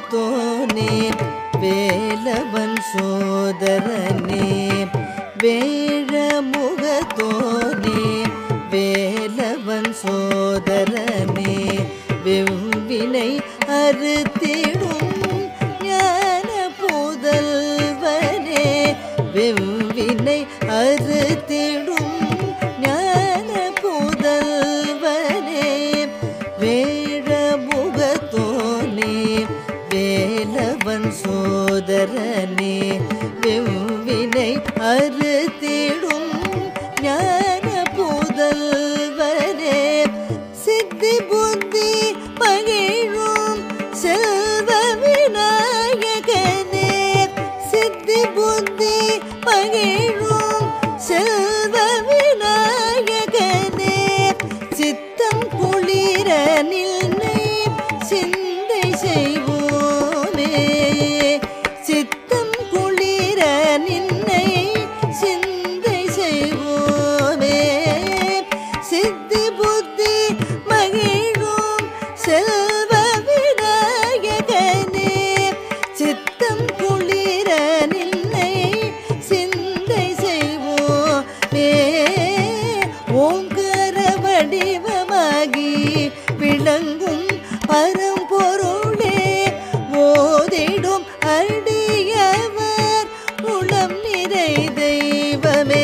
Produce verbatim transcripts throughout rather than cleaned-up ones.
முகத்தோனே வேலவன் சோதரனே வேழ முகத்தோனே வேலவன் சோதரனே வெவ்வினை அறுத்திடும் ஞான புதல்வனே வெவ்வினை அறுத்திடும் ஞான புதல்வனே வேழ முகத்தோனே வேலவன் சோதரனே வெவ்வினை அறுத்திடும் ஞான புதல்வனே சித்தி புத்தி மகிழும் செல்வ விநாயகனே சித்தி புத்தி மகிழும் செல்வ விநாயகனே சித்தம் குளிர நின்னை சிந்தை செய்வோமே சித்தம் குளிர நின்னை சிந்தை செய்வோமே சித்தி புத்தி மகிழும் செல்வ விநாயகனே சித்தம் குளிர நின்னை சிந்தை செய்வோமே ஓங்கார வடிவமாகி விளங்கும் பரம்பொருளே ஓதிடும் அடியவர் உளம் நிறை தெய்வமே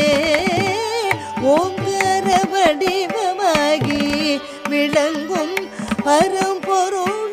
ஓங்கார வடிவமாகி விளங்கும் பரம்பொருள்